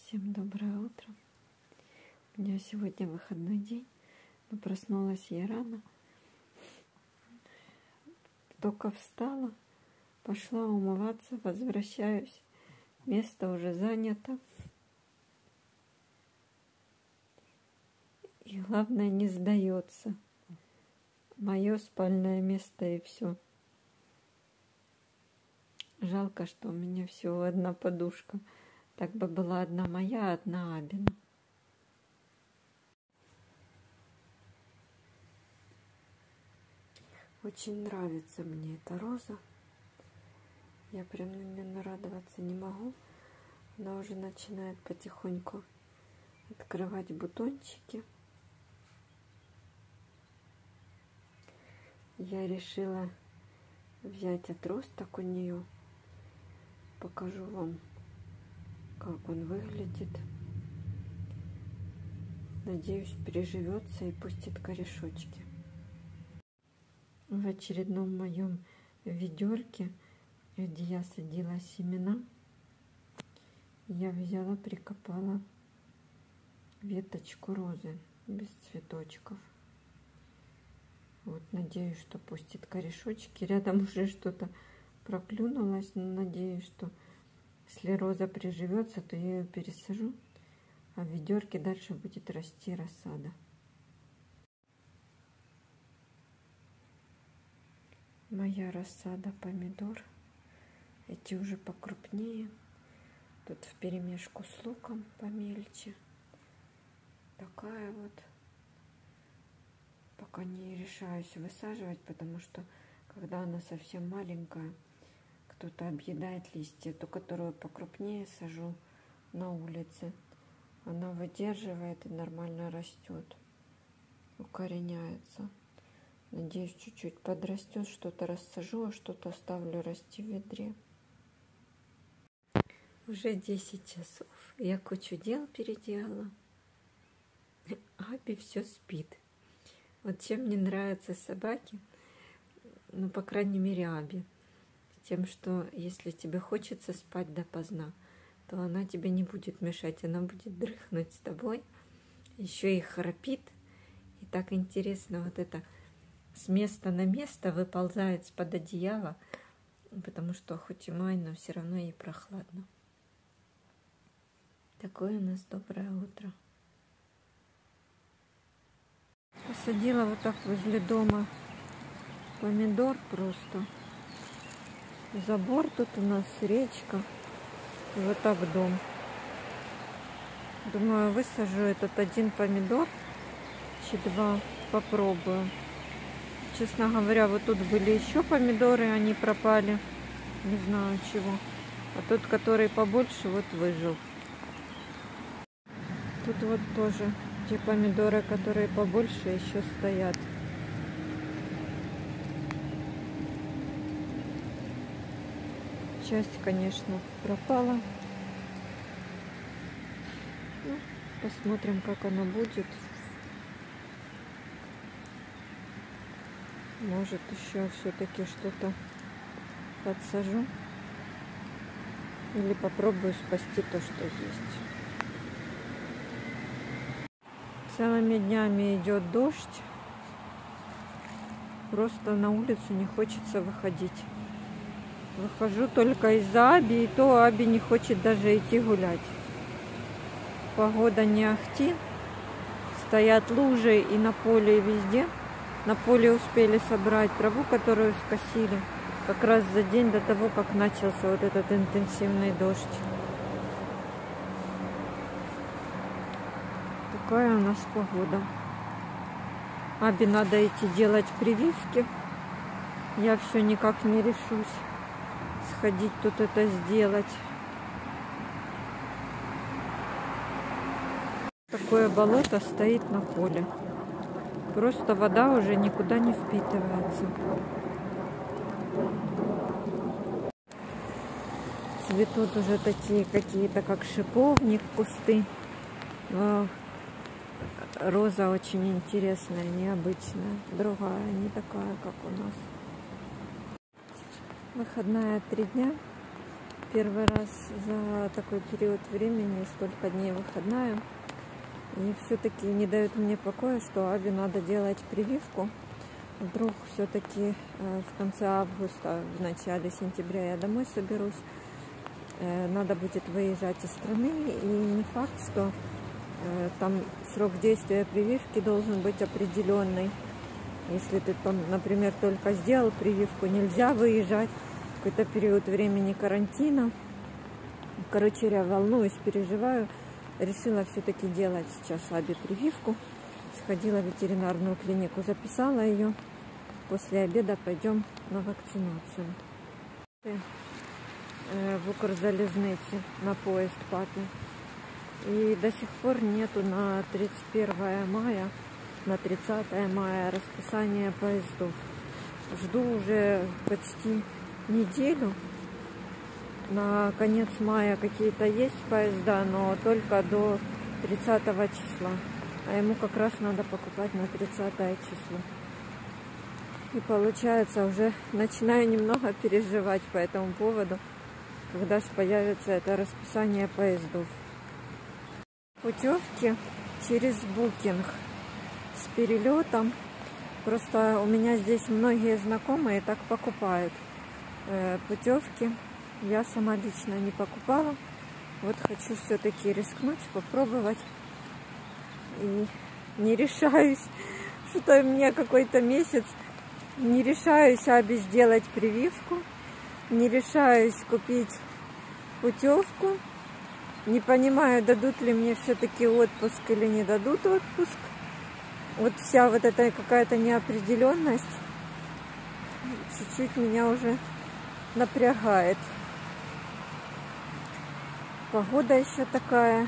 Всем доброе утро. У меня сегодня выходной день, но проснулась я рано. Только встала, пошла умываться, возвращаюсь. Место уже занято. И главное, не сдается. Мое спальное место и все. Жалко, что у меня всего одна подушка. Так бы была одна моя, одна Абина. Очень нравится мне эта роза. Я прям на нее нарадоваться не могу. Она уже начинает потихоньку открывать бутончики. Я решила взять отросток у нее. Покажу вам, как он выглядит. Надеюсь, приживется и пустит корешочки. В очередном моем ведерке, где я садила семена, я взяла, прикопала веточку розы без цветочков. Вот, надеюсь, что пустит корешочки. Рядом уже что-то проклюнулось, но надеюсь, что если роза приживется, то я ее пересажу, а в ведерке дальше будет расти рассада. Моя рассада помидор. Эти уже покрупнее. Тут вперемешку с луком помельче. Такая вот. Пока не решаюсь высаживать, потому что когда она совсем маленькая, кто-то объедает листья. Ту, которую покрупнее, сажу на улице. Она выдерживает и нормально растет, укореняется. Надеюсь, чуть-чуть подрастет, что-то рассажу, а что-то оставлю расти в ведре. Уже 10 часов. Я кучу дел переделала. Аби все спит. Вот чем мне нравятся собаки, ну, по крайней мере, Аби. Тем, что если тебе хочется спать допоздна, то она тебе не будет мешать, она будет дрыхнуть с тобой, еще и храпит. И так интересно вот это с места на место выползает из-под одеяла, потому что хоть и май, но все равно ей прохладно. Такое у нас доброе утро. Посадила вот так возле дома помидор просто. Забор тут у нас, речка. И вот так дом. Думаю, высажу этот один помидор. Еще два попробую. Честно говоря, вот тут были еще помидоры, они пропали. Не знаю чего. А тот, который побольше, вот выжил. Тут вот тоже те помидоры, которые побольше, еще стоят. Часть, конечно, пропала. Ну, посмотрим, как оно будет. Может, еще все-таки что-то подсажу. Или попробую спасти то, что есть. Целыми днями идет дождь. Просто на улицу не хочется выходить. Выхожу только из-за Аби, и то Аби не хочет даже идти гулять. Погода не ахти. Стоят лужи и на поле, и везде. На поле успели собрать траву, которую скосили. Как раз за день до того, как начался вот этот интенсивный дождь. Такая у нас погода. Аби надо идти делать прививки. Я все никак не решусь сходить тут это сделать. Такое болото стоит на поле. Просто вода уже никуда не впитывается. Цветут уже такие какие-то, как шиповник, кусты. Но роза очень интересная, необычная, другая, не такая, как у нас. Выходная 3 дня. Первый раз за такой период времени, столько дней выходная. И все-таки не дает мне покоя, что Абе надо делать прививку. Вдруг все-таки в конце августа, в начале сентября я домой соберусь. Надо будет выезжать из страны. И не факт, что там срок действия прививки должен быть определенный. Если ты, например, только сделал прививку, нельзя выезжать. Какой-то период времени карантина. Короче, я волнуюсь, переживаю. Решила все-таки делать сейчас Абе прививку. Сходила в ветеринарную клинику, записала ее. После обеда пойдем на вакцинацию. В Укрзалізниці на поезд папе. И до сих пор нету на 31 мая, на 30 мая расписания поездов. Жду уже почти неделю. На конец мая какие-то есть поезда, но только до 30 числа. А ему как раз надо покупать на 30 число. И получается, уже начинаю немного переживать по этому поводу, когда же появится это расписание поездов. Путевки через Booking с перелетом. Просто у меня здесь многие знакомые так покупают путевки. Я сама лично не покупала. Вот хочу все-таки рискнуть, попробовать. И не решаюсь, что мне какой-то месяц, не решаюсь Абе сделать прививку, не решаюсь купить путевку. Не понимаю, дадут ли мне все-таки отпуск или не дадут отпуск. Вот вся вот эта какая-то неопределенность чуть-чуть меня уже напрягает. Погода еще такая,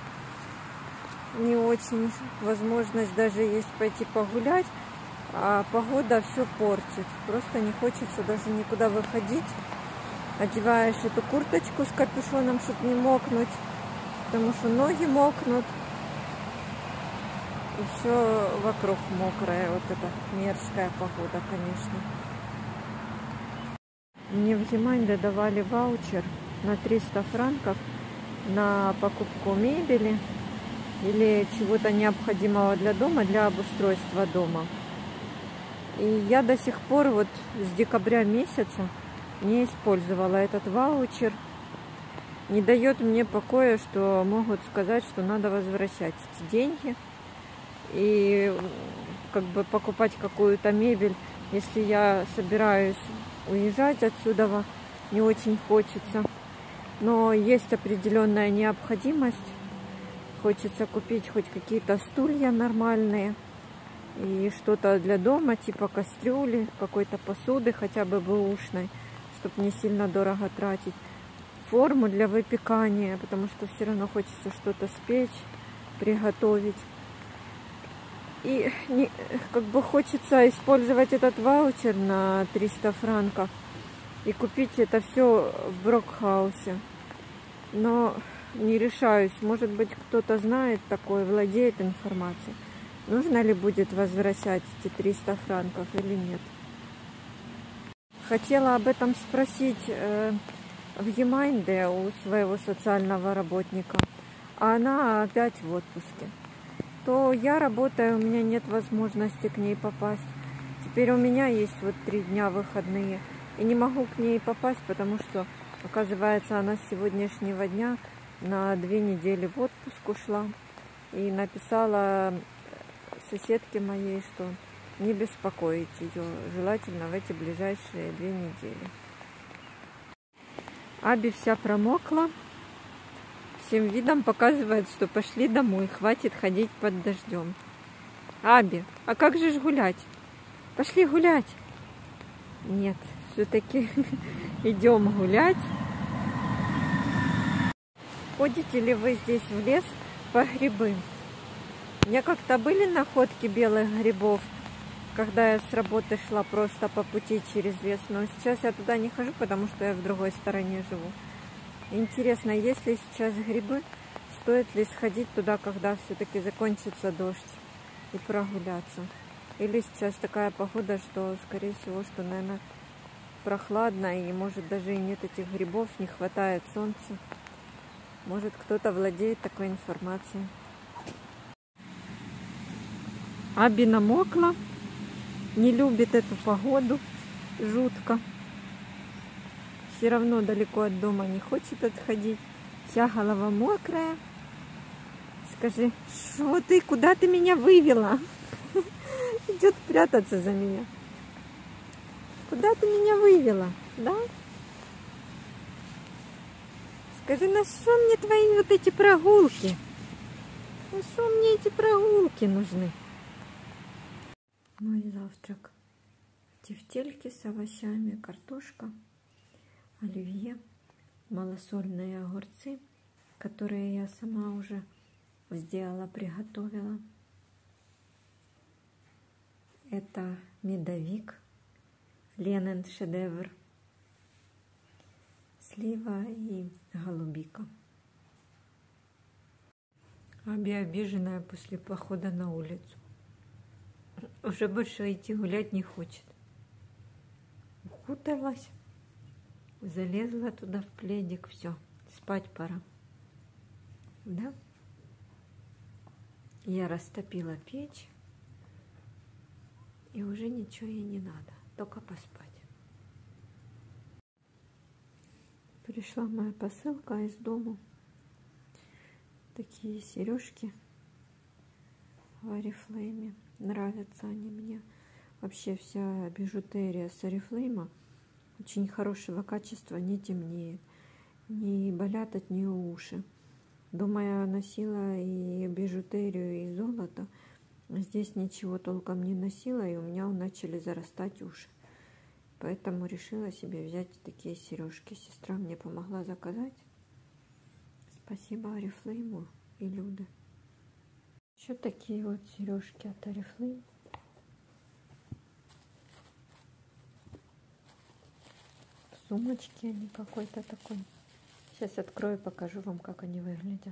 не очень, возможность даже есть пойти погулять, а погода все портит. Просто не хочется даже никуда выходить. Одеваешь эту курточку с капюшоном, чтобы не мокнуть, потому что ноги мокнут. И все вокруг мокрое. Вот эта мерзкая погода, конечно. Мне в Яманде давали ваучер на 300 франков на покупку мебели или чего-то необходимого для дома, для обустройства дома. И я до сих пор вот с декабря месяца не использовала этот ваучер. Не дает мне покоя, что могут сказать, что надо возвращать эти деньги и как бы покупать какую-то мебель. Если я собираюсь уезжать отсюда, не очень хочется. Но есть определенная необходимость. Хочется купить хоть какие-то стулья нормальные и что-то для дома, типа кастрюли, какой-то посуды, хотя бы бэушной, чтобы не сильно дорого тратить. Форму для выпекания, потому что все равно хочется что-то спечь, приготовить. И как бы хочется использовать этот ваучер на 300 франков и купить это все в Брокхаусе. Но не решаюсь. Может быть, кто-то знает такое, владеет информацией. Нужно ли будет возвращать эти 300 франков или нет. Хотела об этом спросить в Яманде у своего социального работника. А она опять в отпуске. То я работаю, у меня нет возможности к ней попасть. Теперь у меня есть вот 3 дня выходные. И не могу к ней попасть, потому что, оказывается, она с сегодняшнего дня на 2 недели в отпуск ушла. И написала соседке моей, что не беспокоить ее, желательно в эти ближайшие 2 недели. Аби вся промокла. Всем видом показывает, что пошли домой, хватит ходить под дождем. Аби, а как же ж гулять? Пошли гулять. Нет, все-таки идем гулять. Ходите ли вы здесь в лес по грибы? У меня как-то были находки белых грибов, когда я с работы шла просто по пути через лес. Но сейчас я туда не хожу, потому что я в другой стороне живу. Интересно, есть ли сейчас грибы? Стоит ли сходить туда, когда все-таки закончится дождь, и прогуляться? Или сейчас такая погода, что, скорее всего, что, наверное, прохладно, и может даже и нет этих грибов, не хватает солнца. Может, кто-то владеет такой информацией. Аби намокла, не любит эту погоду, жутко. Все равно далеко от дома не хочет отходить. Вся голова мокрая. Скажи, что ты, куда ты меня вывела? Идет прятаться за меня. Куда ты меня вывела, да? Скажи, на что мне твои вот эти прогулки? На что мне эти прогулки нужны? Мой завтрак. Тефтельки с овощами, картошка, оливье, малосольные огурцы, которые я сама уже сделала, приготовила. Это медовик, Ленин шедевр, слива и голубика. Аби обиженная после похода на улицу. Уже больше идти гулять не хочет. Укуталась, залезла туда в пледик, все, спать пора. Да? Я растопила печь, и уже ничего ей не надо, только поспать. Пришла моя посылка из дома. Такие сережки в Oriflame. Нравятся они мне. Вообще вся бижутерия с Oriflame очень хорошего качества, не темнеет, не болят от нее уши. Дома я носила и бижутерию, и золото. Здесь ничего толком не носила, и у меня начали зарастать уши. Поэтому решила себе взять такие сережки. Сестра мне помогла заказать. Спасибо Oriflame и Люде. Еще такие вот сережки от Oriflame. В сумочке они какой-то такой. Сейчас открою, покажу вам, как они выглядят.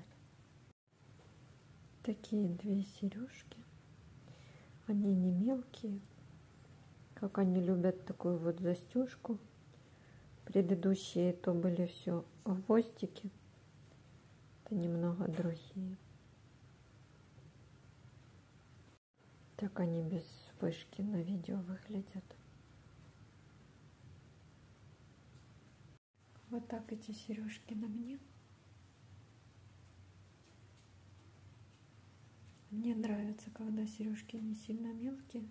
Такие две сережки. Они не мелкие. Как они любят такую вот застежку. Предыдущие то были все гвоздики. Это немного другие. Так они без вышки на видео выглядят. Вот так эти сережки на мне. Мне нравится, когда сережки не сильно мелкие.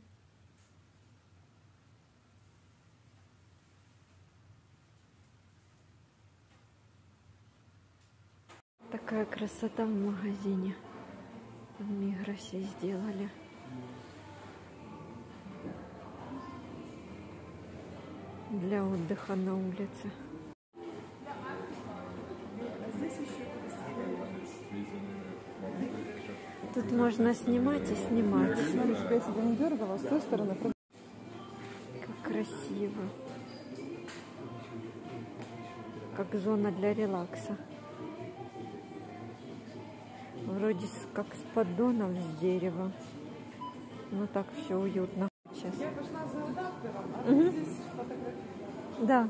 Такая красота в магазине. В Мигросе сделали. Для отдыха на улице. Тут можно снимать и снимать. Смотришь, я тебя не дергала, с той стороны. Как красиво. Как зона для релакса. Вроде как с поддонов с дерева. Ну так все уютно. Сейчас. Я пошла за адаптером, а ты здесь фотографируешь. Да.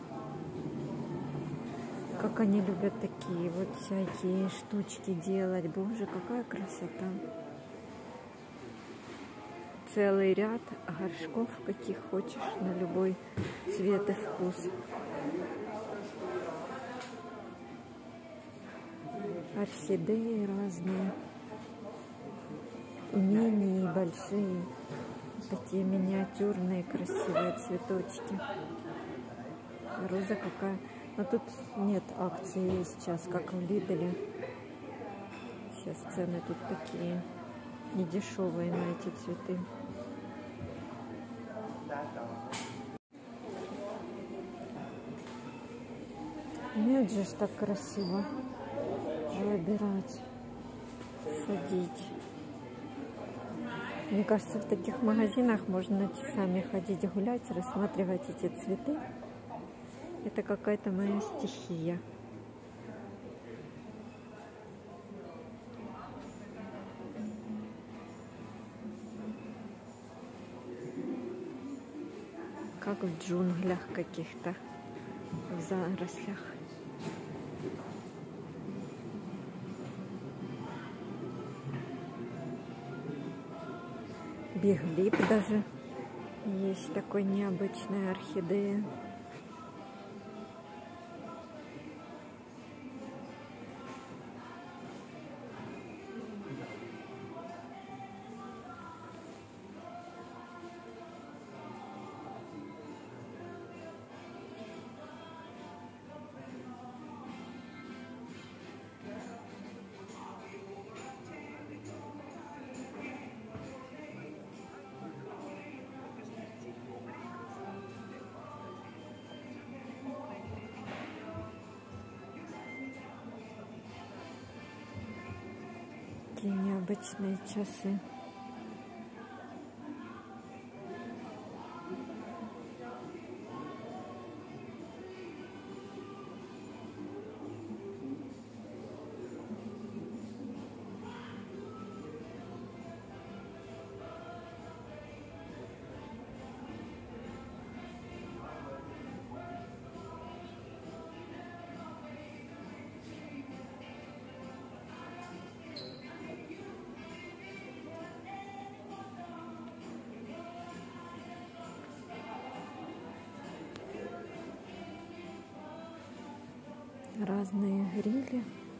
Как они любят такие вот всякие штучки делать. Боже, какая красота. Целый ряд горшков, каких хочешь, на любой цвет и вкус. Орхидеи разные. И мини, и большие. Такие миниатюрные, красивые цветочки. Роза какая. Но тут нет акции сейчас, как в Лиделе. Сейчас цены тут такие недешевые на эти цветы. Нет же ж так красиво выбирать, садить. Мне кажется, в таких магазинах можно часами ходить гулять, рассматривать эти цветы. Это какая-то моя стихия. как в джунглях каких-то, в зарослях. Биглип даже есть, такой необычная орхидея. Такие необычные часы. Разные грили.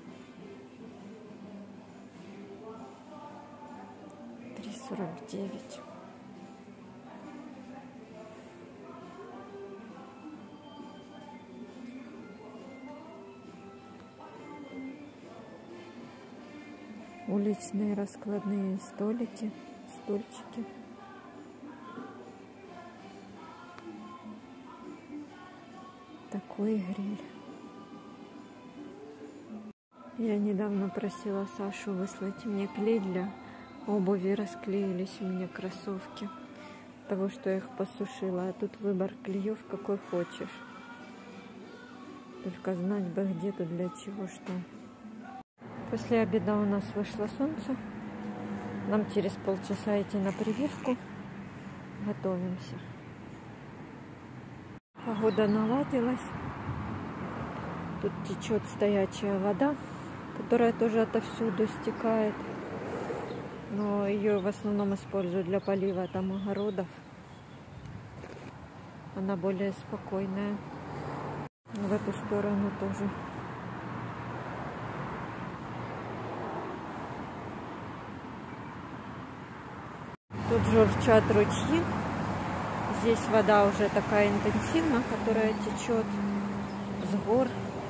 3,49. Уличные раскладные столики, стульчики. Такой гриль. Я недавно просила Сашу выслать мне клей для обуви. Расклеились у меня кроссовки. Того, что я их посушила. А тут выбор клеев какой хочешь. Только знать бы, где тут для чего что. После обеда у нас вышло солнце. Нам через полчаса идти на прививку. Готовимся. Погода наладилась. Тут течет стоячая вода, которая тоже отовсюду стекает. Но ее в основном используют для полива там огородов. Она более спокойная. В эту сторону тоже. Тут журчат ручьи. Здесь вода уже такая интенсивная, которая течет с гор.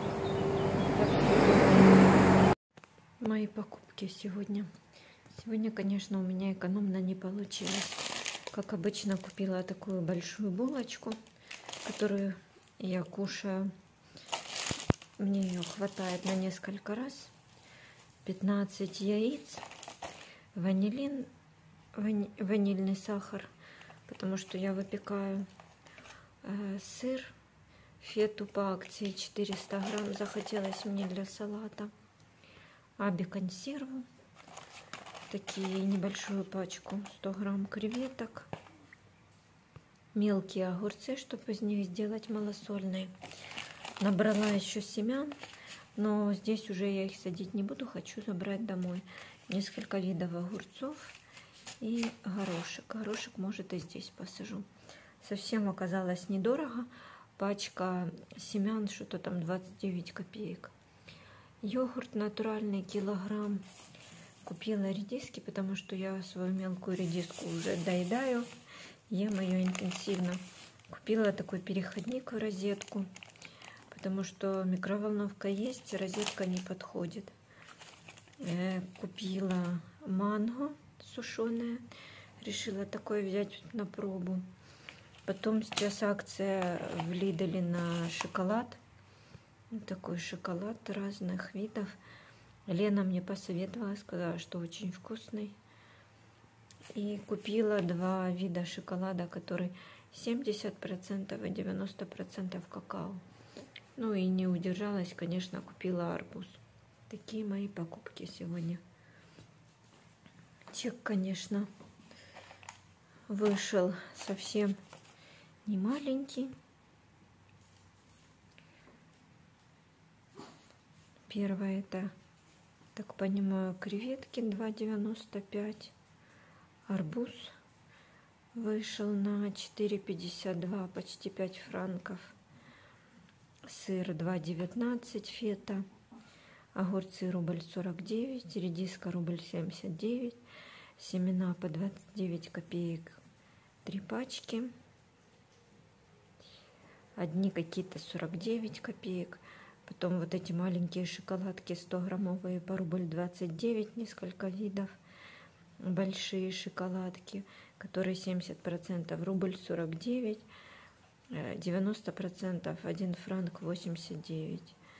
Мои покупки сегодня. Сегодня, конечно, у меня экономно не получилось. Как обычно, купила такую большую булочку, которую я кушаю. Мне ее хватает на несколько раз. 15 яиц, ванилин, ванильный сахар, потому что я выпекаю сыр, фету по акции 400 грамм. Захотелось мне для салата. Аби консерву. Такие небольшую пачку 100 грамм креветок. Мелкие огурцы, чтобы из них сделать малосольные. Набрала еще семян, но здесь уже я их садить не буду. Хочу забрать домой. Несколько видов огурцов и горошек. Горошек, может, и здесь посажу. Совсем оказалось недорого. Пачка семян, что-то там 29 копеек. Йогурт натуральный, килограмм. Купила редиски, потому что я свою мелкую редиску уже доедаю. Ем ее интенсивно. Купила такой переходник в розетку, потому что микроволновка есть, розетка не подходит. Купила манго сушеное. Решила такое взять на пробу. Потом сейчас акция в Лиделе на шоколад. Вот такой шоколад разных видов. Лена мне посоветовала, сказала, что очень вкусный. И купила два вида шоколада, который 70% и 90% какао. Ну и не удержалась, конечно, купила арбуз. Такие мои покупки сегодня. Чек, конечно, вышел совсем не маленький. Первое это, так понимаю, креветки 2,95. Арбуз вышел на 4,52, почти 5 франков. Сыр 2,19, фета. Огурцы рубль 49, редиска рубль 79. Семена по 29 копеек 3 пачки. Одни какие-то 49 копеек. Потом вот эти маленькие шоколадки 100-граммовые по рубль 29, несколько видов. Большие шоколадки, которые 70%, рубль 49, 90%, 1 франк 89.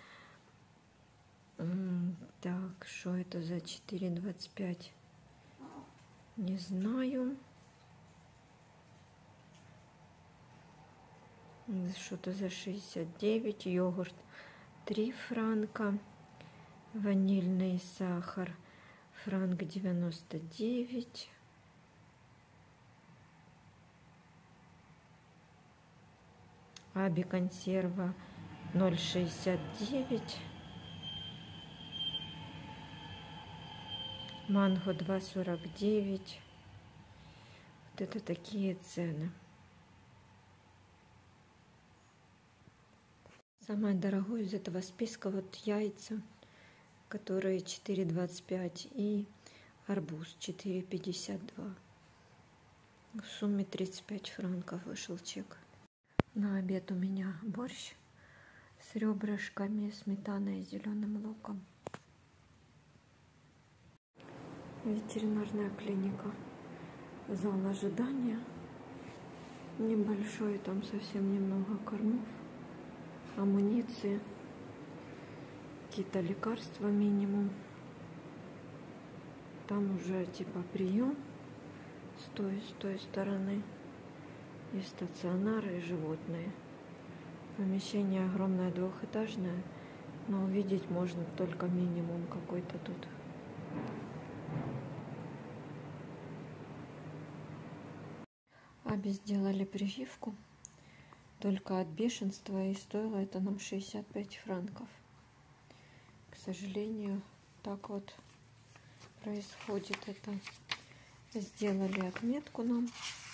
Так, что это за 4,25? Не знаю. Что-то за 69. Йогурт 3 франка. Ванильный сахар франк 99. Аби консерва 0,69. Манго 2,49. Вот это такие цены. Самое дорогое из этого списка вот яйца, которые 4,25, и арбуз 4,52. В сумме 35 франков вышел чек. На обед у меня борщ с ребрышками, сметаной и зеленым луком. Ветеринарная клиника. Зал ожидания. Небольшой, там совсем немного кормов, амуниции, какие-то лекарства минимум. Там уже типа прием с той стороны. И стационары, и животные. Помещение огромное, двухэтажное, но увидеть можно только минимум какой-то тут. Аби сделали прививку только от бешенства, и стоило это нам 65 франков. К сожалению, так вот происходит это. Сделали отметку нам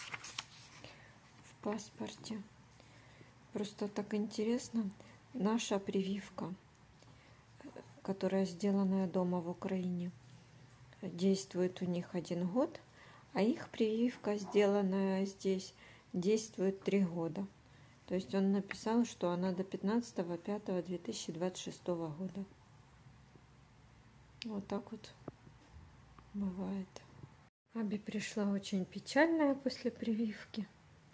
в паспорте. Просто так интересно, наша прививка, которая сделанная дома в Украине, действует у них 1 год, а их прививка, сделанная здесь, действует 3 года. То есть он написал, что она до 15.05.2026 года. Вот так вот бывает. Аби пришла очень печальная после прививки.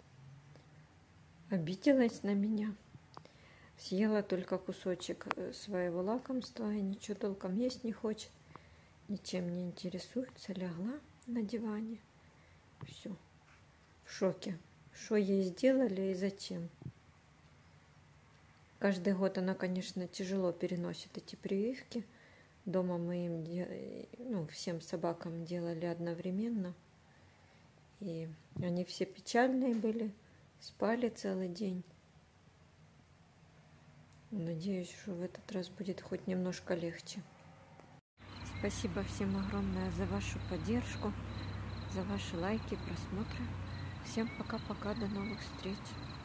Обиделась на меня. Съела только кусочек своего лакомства и ничего толком есть не хочет. Ничем не интересуется. Лягла на диване. Все. В шоке. Что ей сделали и зачем? Каждый год она, конечно, тяжело переносит эти прививки. Дома мы им, всем собакам делали одновременно. И они все печальные были. Спали целый день. Надеюсь, что в этот раз будет хоть немножко легче. Спасибо всем огромное за вашу поддержку, за ваши лайки, просмотры. Всем пока-пока, до новых встреч.